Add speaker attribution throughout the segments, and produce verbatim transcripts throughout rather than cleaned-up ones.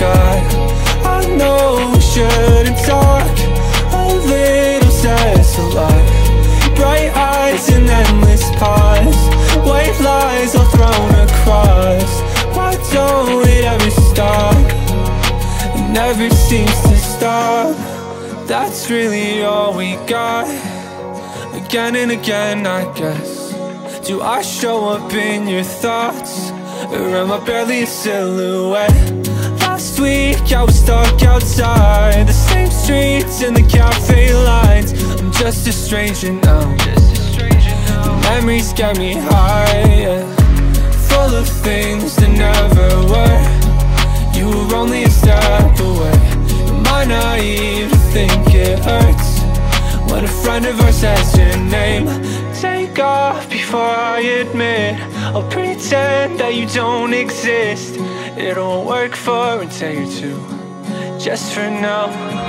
Speaker 1: forgot. I know we shouldn't talk, a little says a lot. Bright eyes and endless pause, white lies all thrown across. Why don't it ever stop? It never seems to stop. That's really all we got. Again and again, I guess. Do I show up in your thoughts, or am I barely a silhouette? Last week I was stuck outside the same streets and the cafe lines. I'm just a stranger now. The memories get me high, yeah. Full of things that never were. You were only a step away. Am I naive to think it hurts when a friend of ours says your name? Take off before I admit, I'll pretend that you don't exist. It'll work for a day or two, just for now.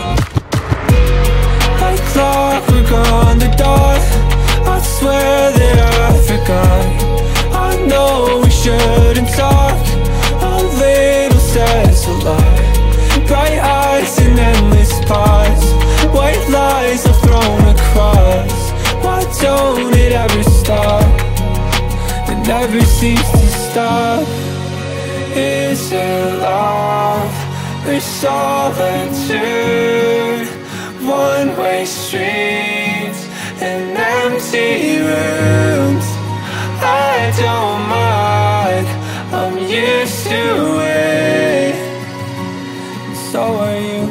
Speaker 1: Like clockwork on the dot, I swear that I forgot. I know we shouldn't talk, a little says a lot. Bright eyes and endless pause, white lies are thrown across. Why don't it ever stop? It never seems to stop. Is it love or solitude? One-way streets and empty rooms. I don't mind, I'm used to it. So are you.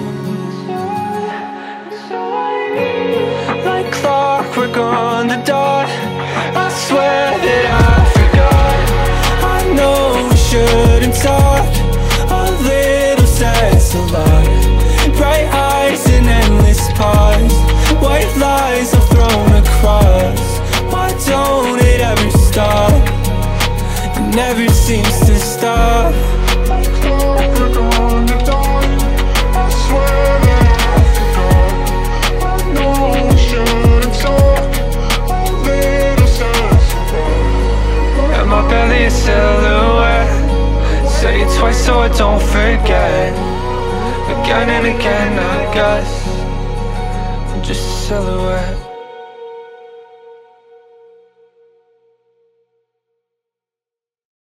Speaker 1: Like clockwork on the dot, I swear that I forgot. I know we shouldn't talk, a little says a lot. Bright eyes and endless pause, white lies are thrown across. Why don't it ever stop? It never seems to stop. Like clockwork on the dot, I swear that I forgot. I know we shouldn't talk, a little says a lot. Am I barely a silhouette? Say it twice so I don't forget. Again and again, I guess I'm just a silhouette.